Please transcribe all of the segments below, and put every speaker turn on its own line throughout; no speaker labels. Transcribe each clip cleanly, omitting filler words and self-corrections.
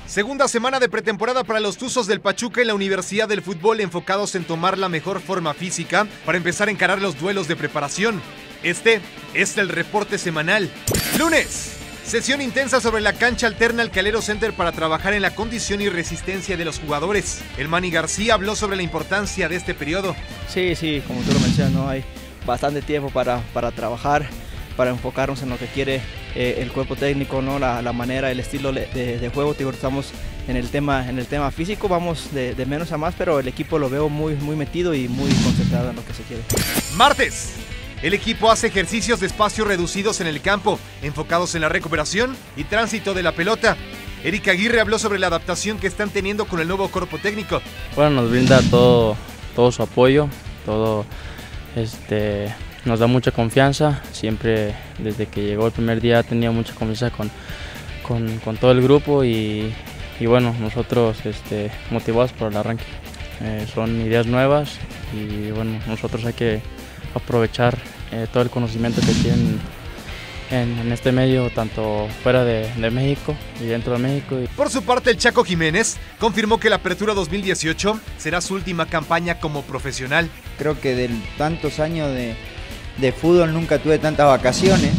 Segunda semana de pretemporada para los Tuzos del Pachuca en la Universidad del Fútbol, enfocados en tomar la mejor forma física para empezar a encarar los duelos de preparación. Este es el reporte semanal. Lunes, sesión intensa sobre la cancha alterna al Calero Center para trabajar en la condición y resistencia de los jugadores. El Manny García habló sobre la importancia de este periodo.
Sí, como tú lo mencionas, ¿no? Hay bastante tiempo para trabajar, para enfocarnos en lo que quiere el cuerpo técnico, ¿no? La manera, el estilo de juego. Estamos en el tema físico, vamos de menos a más, pero el equipo lo veo muy metido y muy concentrado en lo que se quiere.
Martes, el equipo hace ejercicios de espacios reducidos en el campo, enfocados en la recuperación y tránsito de la pelota. Eric Aguirre habló sobre la adaptación que están teniendo con el nuevo cuerpo técnico.
Bueno, nos brinda todo su apoyo, nos da mucha confianza. Siempre desde que llegó el primer día tenía mucha confianza con todo el grupo y bueno, nosotros motivados por el arranque. Son ideas nuevas y bueno, nosotros hay que aprovechar todo el conocimiento que tienen en este medio, tanto fuera de México y dentro de México.
Por su parte, el Chaco Jiménez confirmó que la Apertura 2018 será su última campaña como profesional.
Creo que de tantos años de fútbol nunca tuve tantas vacaciones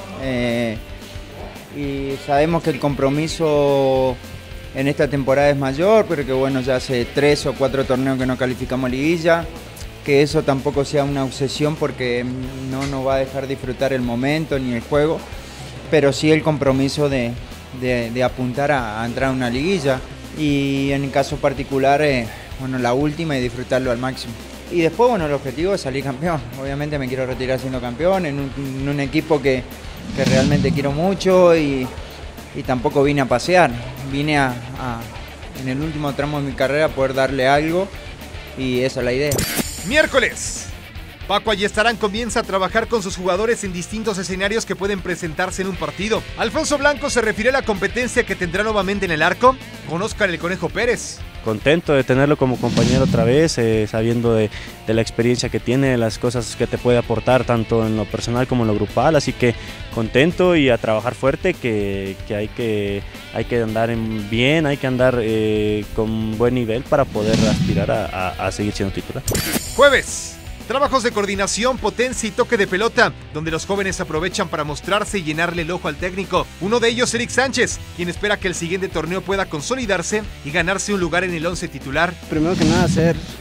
y sabemos que el compromiso en esta temporada es mayor, pero que bueno, ya hace 3 o 4 torneos que no calificamos a liguilla, que eso tampoco sea una obsesión porque no nos va a dejar disfrutar el momento ni el juego, pero sí el compromiso de apuntar a entrar a una liguilla y en el caso particular, bueno, la última y disfrutarlo al máximo. Y después, bueno, el objetivo es salir campeón. Obviamente me quiero retirar siendo campeón en un equipo que realmente quiero mucho y tampoco vine a pasear. Vine en el último tramo de mi carrera a poder darle algo y esa es la idea.
Miércoles, Paco Ayestarán comienza a trabajar con sus jugadores en distintos escenarios que pueden presentarse en un partido. Alfonso Blanco se refirió a la competencia que tendrá nuevamente en el arco con Óscar el Conejo Pérez.
Contento de tenerlo como compañero otra vez, sabiendo de la experiencia que tiene, las cosas que te puede aportar tanto en lo personal como en lo grupal, así que contento y a trabajar fuerte, que hay que andar bien, hay que andar con buen nivel para poder aspirar a seguir siendo titular.
Jueves, trabajos de coordinación, potencia y toque de pelota, donde los jóvenes aprovechan para mostrarse y llenarle el ojo al técnico. Uno de ellos, Eric Sánchez, quien espera que el siguiente torneo pueda consolidarse y ganarse un lugar en el 11 titular.
Primero que nada,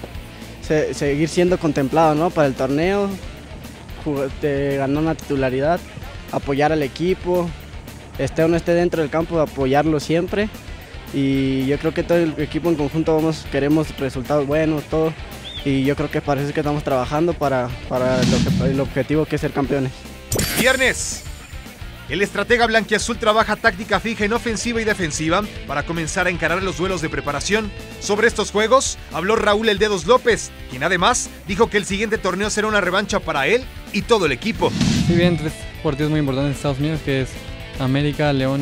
seguir siendo contemplado, ¿no? Para el torneo, ganar una titularidad, apoyar al equipo, esté o no esté dentro del campo, apoyarlo siempre. Y yo creo que todo el equipo en conjunto queremos resultados buenos, todo. Y yo creo que parece que estamos trabajando para el objetivo que es ser campeones.
Viernes, el estratega blanquiazul trabaja táctica fija en ofensiva y defensiva para comenzar a encarar los duelos de preparación. Sobre estos juegos habló Raúl El Dedos López, quien además dijo que el siguiente torneo será una revancha para él y todo el equipo.
Sí, bien, 3 partidos muy importantes en Estados Unidos, que es América, León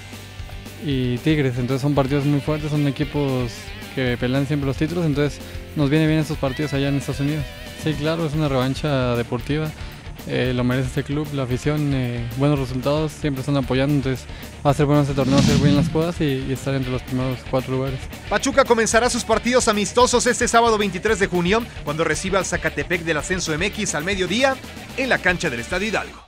y Tigres. Entonces son partidos muy fuertes, son equipos que pelean siempre los títulos, entonces nos viene bien estos partidos allá en Estados Unidos. Sí, claro, es una revancha deportiva, lo merece este club, la afición, buenos resultados, siempre están apoyando, entonces va a ser bueno este torneo, hacer bien las cosas y estar entre los primeros 4 lugares.
Pachuca comenzará sus partidos amistosos este sábado 23 de junio, cuando reciba al Zacatepec del Ascenso MX al mediodía en la cancha del Estadio Hidalgo.